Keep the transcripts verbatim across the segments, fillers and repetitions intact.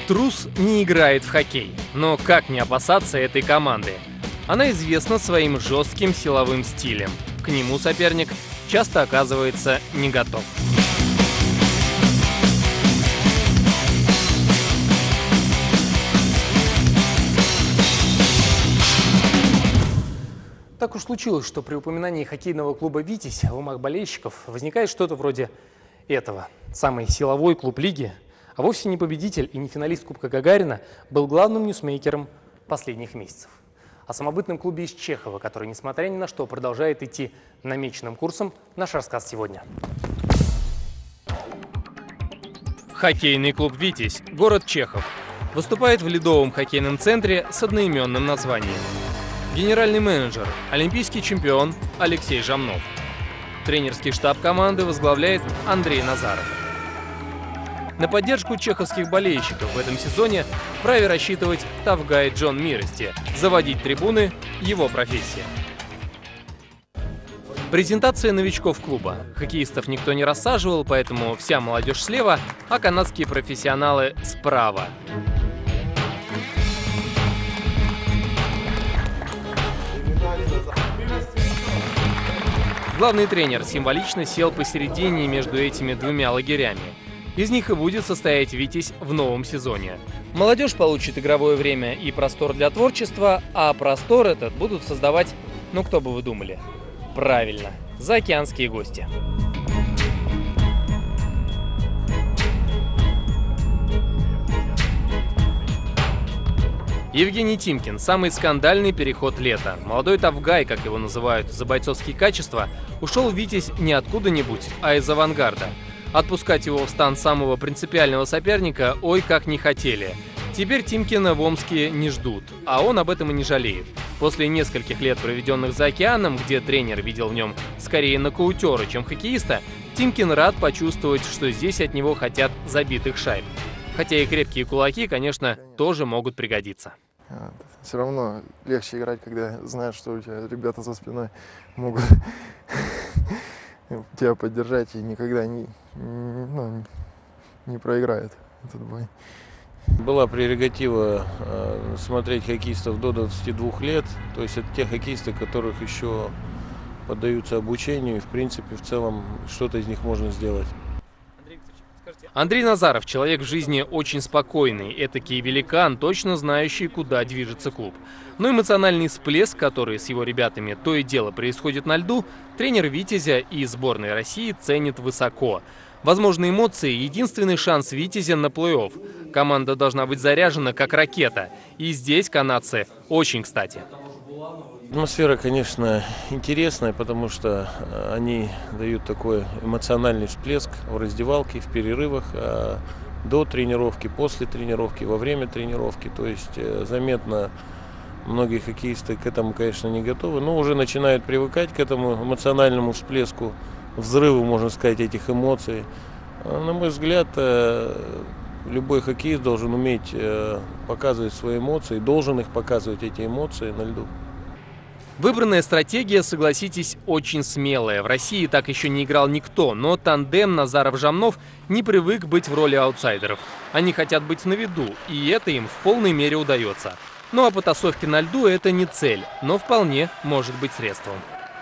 Трус не играет в хоккей, но как не опасаться этой команды? Она известна своим жестким силовым стилем. К нему соперник часто оказывается не готов. Так уж случилось, что при упоминании хоккейного клуба «Витязь» в умах болельщиков возникает что-то вроде этого. Самый силовой клуб лиги, а вовсе не победитель и не финалист Кубка Гагарина, был главным ньюсмейкером последних месяцев. О самобытном клубе из Чехова, который, несмотря ни на что, продолжает идти намеченным курсом, наш рассказ сегодня. Хоккейный клуб «Витязь», город Чехов, выступает в ледовом хоккейном центре с одноименным названием. Генеральный менеджер, олимпийский чемпион Алексей Жамнов. Тренерский штаб команды возглавляет Андрей Назаров. На поддержку чеховских болельщиков в этом сезоне вправе рассчитывать Тавгай Джон Мирости. Заводить трибуны – его профессия. Презентация новичков клуба. Хоккеистов никто не рассаживал, поэтому вся молодежь слева, а канадские профессионалы справа. Главный тренер символично сел посередине между этими двумя лагерями. Из них и будет состоять «Витязь» в новом сезоне. Молодежь получит игровое время и простор для творчества, а простор этот будут создавать, ну кто бы вы думали? Правильно, заокеанские гости. Евгений Тимкин – самый скандальный переход лета. Молодой Тавгай, как его называют за бойцовские качества, ушел в «Витязь» не откуда-нибудь, а из «Авангарда». Отпускать его в стан самого принципиального соперника ой как не хотели. Теперь Тимкина в Омске не ждут, а он об этом и не жалеет. После нескольких лет, проведенных за океаном, где тренер видел в нем скорее нокаутера, чем хоккеиста, Тимкин рад почувствовать, что здесь от него хотят забитых шайб. Хотя и крепкие кулаки, конечно, тоже могут пригодиться. Все равно легче играть, когда знаешь, что у тебя ребята за спиной могут тебя поддержать и никогда не, ну, не проиграет этот бой. Была прерогатива э, смотреть хоккеистов до двадцати двух лет, то есть это те хоккеисты, которых еще поддаются обучению, и в принципе в целом что-то из них можно сделать. Андрей Назаров – человек в жизни очень спокойный, этакий великан, точно знающий, куда движется клуб. Но эмоциональный всплеск, который с его ребятами то и дело происходит на льду, тренер «Витязя» и сборной России ценит высоко. Возможно, эмоции – единственный шанс «Витязя» на плей-офф. Команда должна быть заряжена как ракета. И здесь канадцы очень кстати. Атмосфера, конечно, интересная, потому что они дают такой эмоциональный всплеск в раздевалке, в перерывах, до тренировки, после тренировки, во время тренировки. То есть заметно, многие хоккеисты к этому, конечно, не готовы, но уже начинают привыкать к этому эмоциональному всплеску, взрыву, можно сказать, этих эмоций. На мой взгляд, любой хоккеист должен уметь показывать свои эмоции, должен их показывать, эти эмоции, на льду. Выбранная стратегия, согласитесь, очень смелая. В России так еще не играл никто, но тандем Назаров-Жамнов не привык быть в роли аутсайдеров. Они хотят быть на виду, и это им в полной мере удается. Ну а потасовки на льду – это не цель, но вполне может быть средством.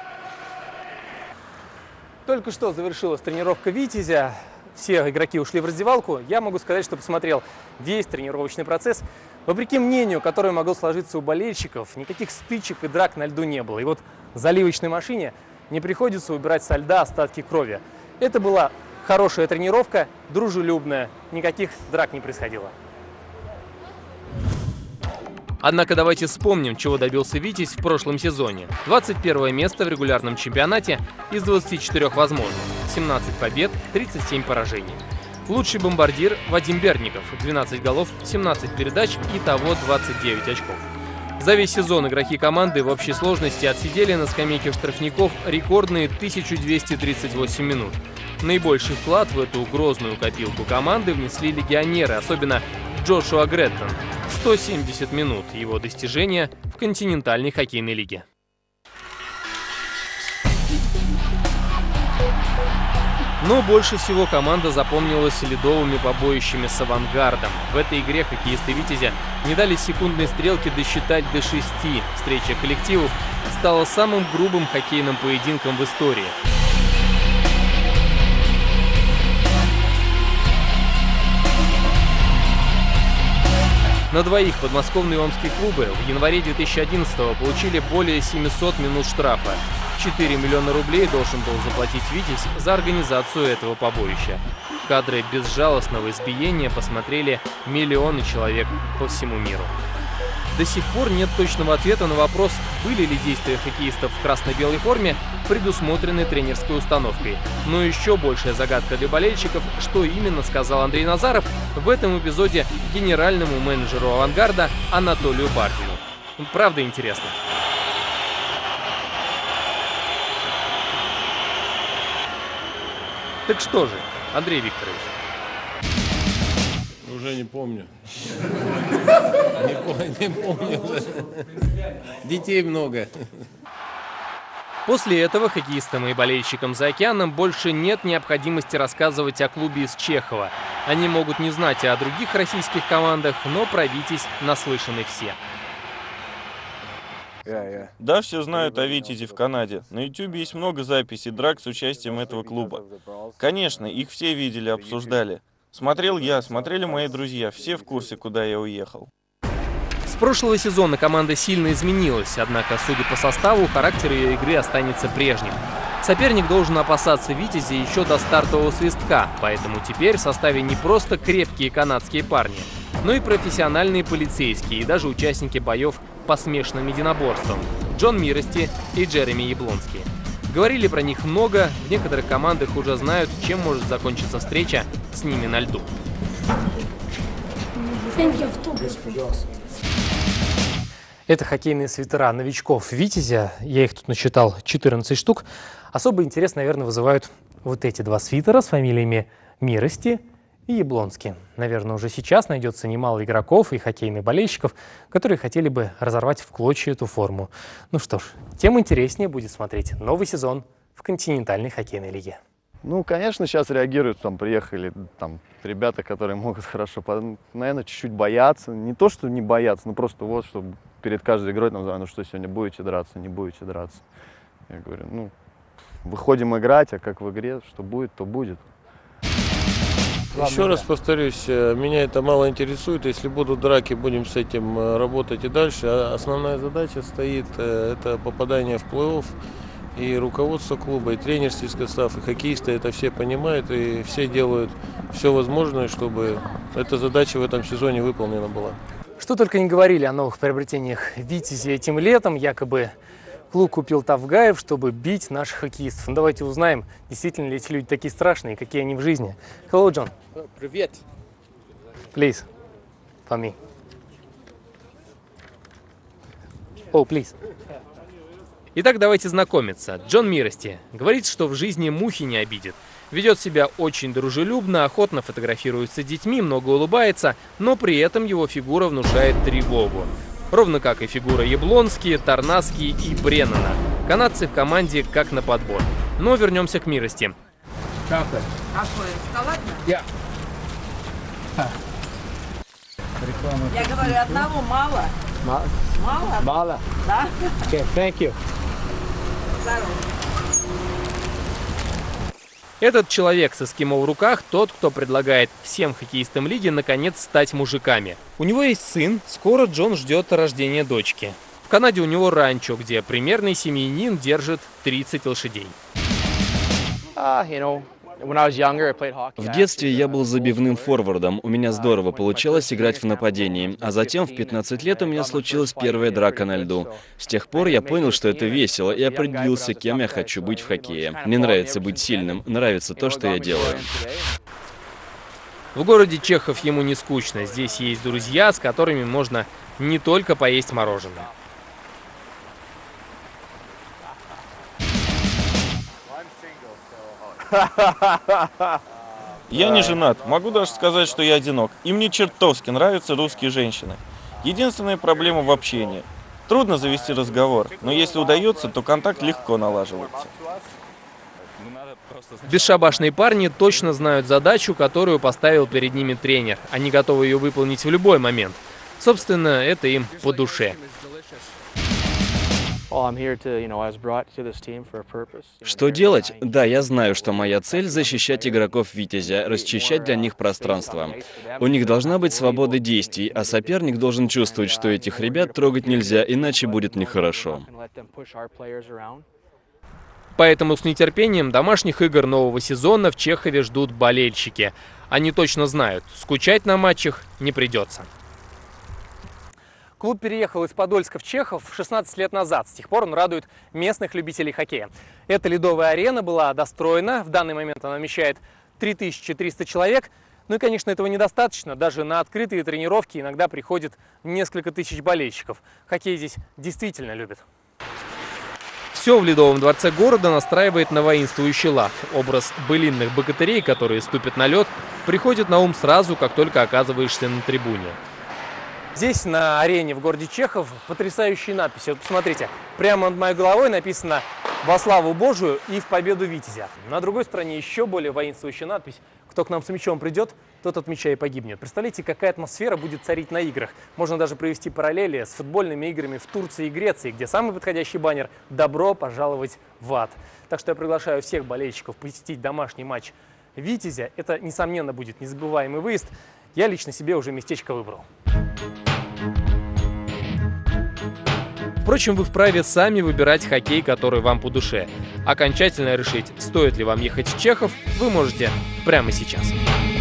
Только что завершилась тренировка «Витязя». Все игроки ушли в раздевалку. Я могу сказать, что посмотрел весь тренировочный процесс. Вопреки мнению, которое могло сложиться у болельщиков, никаких стычек и драк на льду не было. И вот в заливочной машине не приходится убирать со льда остатки крови. Это была хорошая тренировка, дружелюбная, никаких драк не происходило. Однако давайте вспомним, чего добился «Витязь» в прошлом сезоне. двадцать первое место в регулярном чемпионате из двадцати четырёх возможных. семнадцать побед, тридцать семь поражений. Лучший бомбардир Вадим Берников. двенадцать голов, семнадцать передач, итого двадцать девять очков. За весь сезон игроки команды в общей сложности отсидели на скамейке штрафников рекордные тысячу двести тридцать восемь минут. Наибольший вклад в эту грозную копилку команды внесли легионеры, особенно Джошуа Греттон. сто семьдесят минут – его достижения в континентальной хоккейной лиге. Но больше всего команда запомнилась ледовыми побоищами с «Авангардом». В этой игре хоккеисты «Витязя» не дали секундной стрелке досчитать до шести. Встреча коллективов стала самым грубым хоккейным поединком в истории. На двоих подмосковные и омские клубы в январе две тысячи одиннадцатого получили более семисот минут штрафа. четыре миллиона рублей должен был заплатить «Витязь» за организацию этого побоища. Кадры безжалостного избиения посмотрели миллионы человек по всему миру. До сих пор нет точного ответа на вопрос, были ли действия хоккеистов в красно-белой форме предусмотрены тренерской установкой. Но еще большая загадка для болельщиков, что именно сказал Андрей Назаров в этом эпизоде генеральному менеджеру «Авангарда» Анатолию Бардину. Правда интересно. Так что же, Андрей Викторович? Уже не помню. Не помню. Детей много. После этого хоккеистам и болельщикам за океаном больше нет необходимости рассказывать о клубе из Чехова. Они могут не знать о других российских командах, но про «Витязь» наслышаны все. Да, все знают о «Витязе» в Канаде. На ютубе есть много записей драк с участием этого клуба. Конечно, их все видели, обсуждали. Смотрел я, смотрели мои друзья, все в курсе, куда я уехал. С прошлого сезона команда сильно изменилась, однако, судя по составу, характер ее игры останется прежним. Соперник должен опасаться «Витязя» еще до стартового свистка, поэтому теперь в составе не просто крепкие канадские парни, но и профессиональные полицейские и даже участники боев по смешанным единоборствам – Джон Мирости и Джереми Яблонский. Говорили про них много, в некоторых командах уже знают, чем может закончиться встреча с ними на льду. Это хоккейные свитера новичков «Витязя». Я их тут насчитал четырнадцать штук. Особый интерес, наверное, вызывают вот эти два свитера с фамилиями Мирости и Яблонский. Наверное, уже сейчас найдется немало игроков и хоккейных болельщиков, которые хотели бы разорвать в клочья эту форму. Ну что ж, тем интереснее будет смотреть новый сезон в континентальной хоккейной лиге. Ну, конечно, сейчас реагируют, там приехали там ребята, которые могут хорошо, наверное, чуть-чуть бояться. Не то, что не бояться, но просто вот, чтобы перед каждой игрой там, ну что, сегодня будете драться, не будете драться. Я говорю, ну, выходим играть, а как в игре, что будет, то будет. Еще раз повторюсь, меня это мало интересует. Если будут драки, будем с этим работать и дальше. А основная задача стоит, это попадание в плей-офф. И руководство клуба, и тренерский состав, и хоккеисты это все понимают, и все делают все возможное, чтобы эта задача в этом сезоне выполнена была. Что только не говорили о новых приобретениях «Витязи» этим летом. Якобы клуб купил Тавгаев, чтобы бить наших хоккеистов. Ну, давайте узнаем, действительно ли эти люди такие страшные, какие они в жизни. Hello, John. Привет. Please, for me. Oh, please. Итак, давайте знакомиться. Джон Мирости говорит, что в жизни мухи не обидит. Ведет себя очень дружелюбно, охотно фотографируется с детьми, много улыбается, но при этом его фигура внушает тревогу. Ровно как и фигура Яблонский, Тарнавский и Бреннана. Канадцы в команде как на подбор. Но вернемся к Мирости. Какой? Шоколадно? Я. Я говорю, одного мало. Мало? Мало? Мало. Да? Okay, thank you. Здорово. Этот человек с эскимо в руках – тот, кто предлагает всем хоккеистам лиги наконец стать мужиками. У него есть сын, скоро Джон ждет рождения дочки. В Канаде у него ранчо, где примерный семьянин держит тридцать лошадей. Uh, you know, when I was younger, I played hockey. В детстве я был забивным форвардом, у меня здорово получалось играть в нападении, а затем в пятнадцать лет у меня случилась первая драка на льду. С тех пор я понял, что это весело, и определился, кем я хочу быть в хоккее. Мне нравится быть сильным, нравится то, что я делаю. В городе Чехов ему не скучно, здесь есть друзья, с которыми можно не только поесть мороженое. Я не женат, могу даже сказать, что я одинок. И мне чертовски нравятся русские женщины. Единственная проблема в общении. Трудно завести разговор, но если удается, то контакт легко налаживается. Бесшабашные парни точно знают задачу, которую поставил перед ними тренер. Они готовы ее выполнить в любой момент. Собственно, это им по душе. Что делать? Да, я знаю, что моя цель — защищать игроков Витязя, расчищать для них пространство. У них должна быть свобода действий, а соперник должен чувствовать, что этих ребят трогать нельзя, иначе будет нехорошо. Поэтому с нетерпением домашних игр нового сезона в Чехове ждут болельщики. Они точно знают, скучать на матчах не придется. Клуб переехал из Подольска в Чехов шестнадцать лет назад. С тех пор он радует местных любителей хоккея. Эта ледовая арена была достроена. В данный момент она вмещает три тысячи триста человек. Ну и, конечно, этого недостаточно. Даже на открытые тренировки иногда приходит несколько тысяч болельщиков. Хоккей здесь действительно любят. Все в Ледовом дворце города настраивает на воинствующий лад. Образ былинных богатырей, которые ступят на лед, приходит на ум сразу, как только оказываешься на трибуне. Здесь, на арене в городе Чехов, потрясающие надписи. Вот посмотрите, прямо над моей головой написано «Во славу Божию и в победу Витязя». На другой стороне еще более воинствующая надпись «Кто к нам с мячом придет, тот от мяча и погибнет». Представляете, какая атмосфера будет царить на играх. Можно даже провести параллели с футбольными играми в Турции и Греции, где самый подходящий баннер «Добро пожаловать в ад». Так что я приглашаю всех болельщиков посетить домашний матч Витязя. Это, несомненно, будет незабываемый выезд. Я лично себе уже местечко выбрал. Впрочем, вы вправе сами выбирать хоккей, который вам по душе. Окончательно решить, стоит ли вам ехать в Чехов, вы можете прямо сейчас.